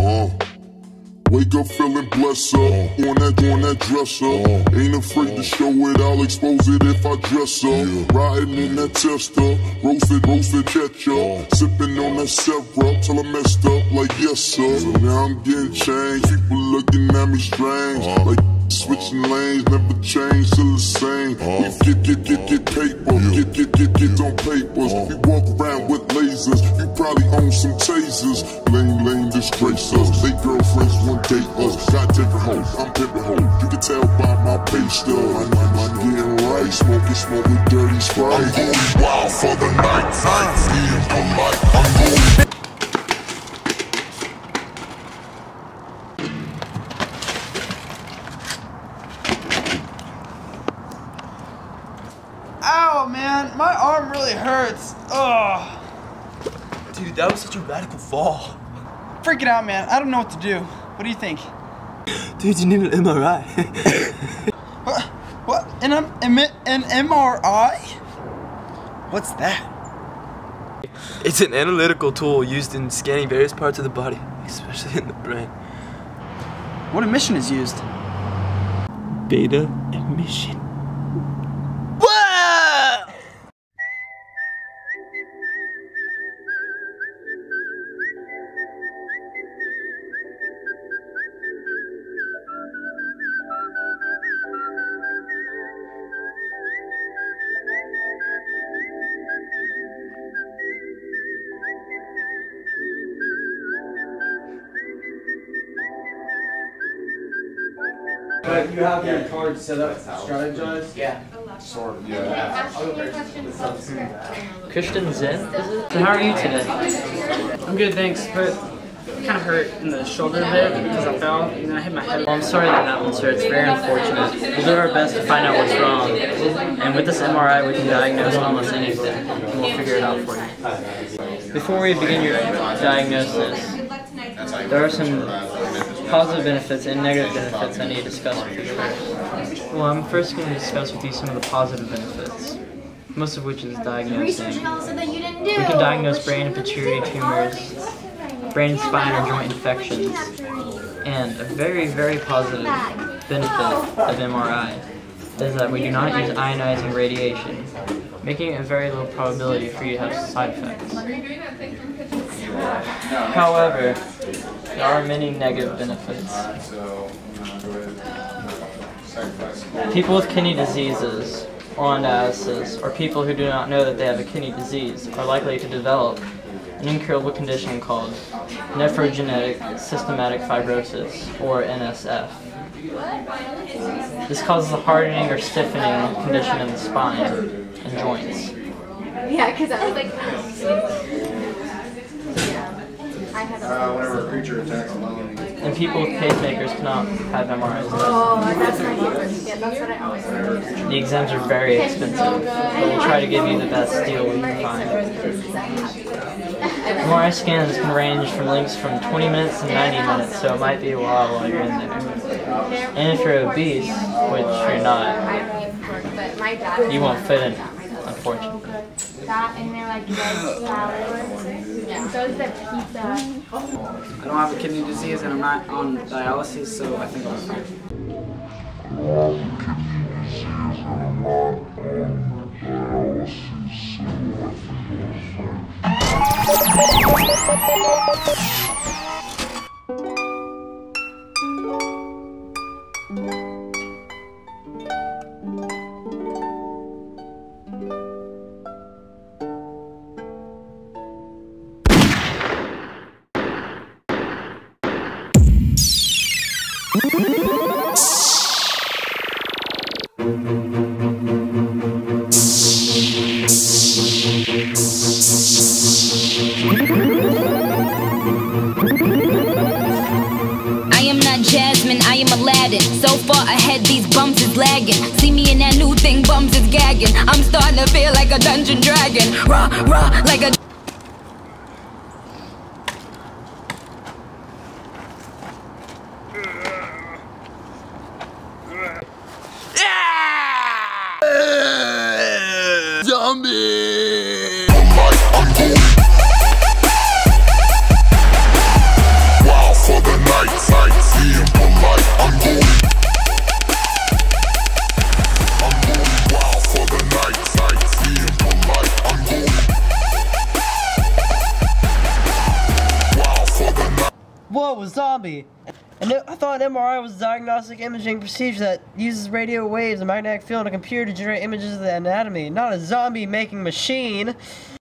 Wake up feeling blessed up, on that dresser. Ain't afraid to show it, I'll expose it if I dress up. Riding in that tester, roasted ketchup. Sipping on that syrup till I messed up like yes sir. So now I'm getting changed, people looking at me strange. Like switching lanes, never change, still the same. We get paper, get on papers. We walk around with lasers, you probably own some tasers. Lame disgrace us, they girlfriends one date us. Got different hoes, I'm pimpin' hoes. You can tell by my pay stub. I'm getting right, smoking dirty Sprite. I'm going wild for the night, eating polite. I'm going. Ow, man, my arm really hurts. Ugh. Dude, that was such a radical fall. Freaking out, man. I don't know what to do. What do you think? Dude, you need an MRI. What? An MRI? What's that? It's an analytical tool used in scanning various parts of the body, especially in the brain. What emission is used? Beta emission. But you have your card set up, strategize? Yeah. Sort of, yeah. Christian Zen, is it? So how are you today? I'm good, thanks, but kind of hurt in the shoulder a bit because I fell and then I hit my head. Well, I'm sorry that happened, sir. It's very unfortunate. We'll do our best to find out what's wrong. And with this MRI, we can diagnose almost anything. And we'll figure it out for you. Before we begin your diagnosis, there are some positive benefits and negative benefits I need to discuss with you first. Well, I'm first going to discuss with you some of the positive benefits, most of which is diagnosing. We can diagnose brain and pituitary tumors, brain and spine or joint infections, and a very, very positive benefit of MRI is that we do not use ionizing radiation, making it a very low probability for you to have side effects. However, there are many negative benefits. People with kidney diseases or on dialysis, or people who do not know that they have a kidney disease, are likely to develop an incurable condition called nephrogenic systematic fibrosis, or NSF. This causes a hardening or stiffening condition in the spine and joints. Yeah, because I was like, Whenever a creature attacks alone. And people with pacemakers cannot have MRIs. oh, that's my favorite. Yeah, that's what I always say. The exams are very expensive, but we'll try to give you the best deal we can find. MRI scans can range from lengths from 20 minutes to 90 minutes, so it might be a while you're in there. And if you're obese, which you're not, you won't fit in, unfortunately. That and they're like red salad. And so is the pizza. I don't have a kidney disease and I'm not on dialysis, so I think I'm fine. I am not Jasmine, I am Aladdin. So far ahead, these bums is lagging. See me in that new thing, bums is gagging. I'm starting to feel like a dungeon dragon. Raw, like a... Zombie! I'm going wild for zombie. And I thought an MRI was a diagnostic imaging procedure that uses radio waves and magnetic field in a computer to generate images of the anatomy, not a zombie-making machine.